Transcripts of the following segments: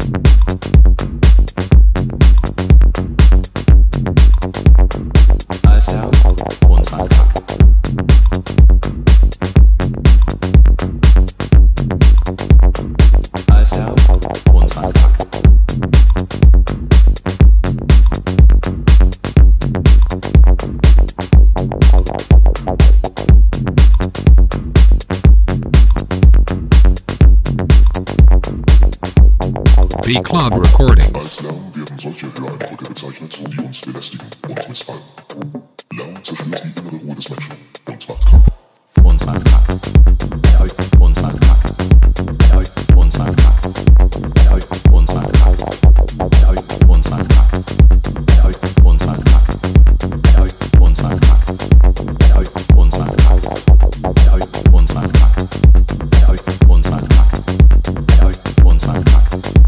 Club Recordings. Als Lärm werden solche Höreindrücke bezeichnet, die uns belästigen und missfallen. Lärm zerstört die innere Ruhe des Menschen und macht krank. Uns macht krank. Uns macht krank. Uns macht krank. Uns macht krank. Uns macht krank. Uns macht krank. Uns macht krank. Uns macht krank. Uns macht krank. Uns macht krank. Uns macht krank.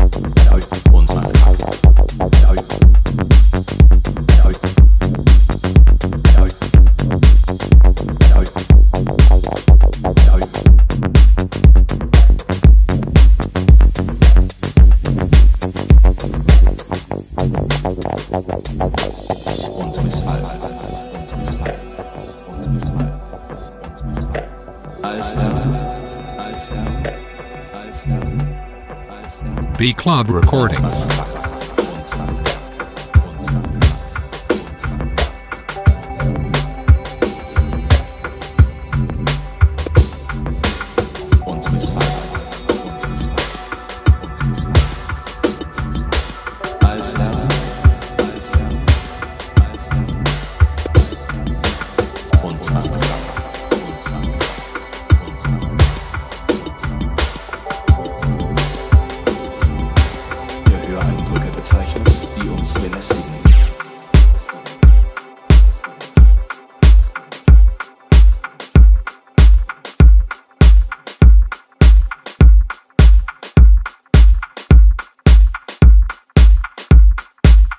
B Club Recordings.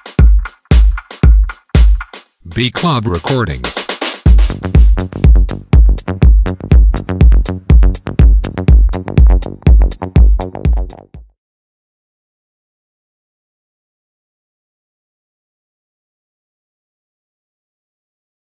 B Club Recordings.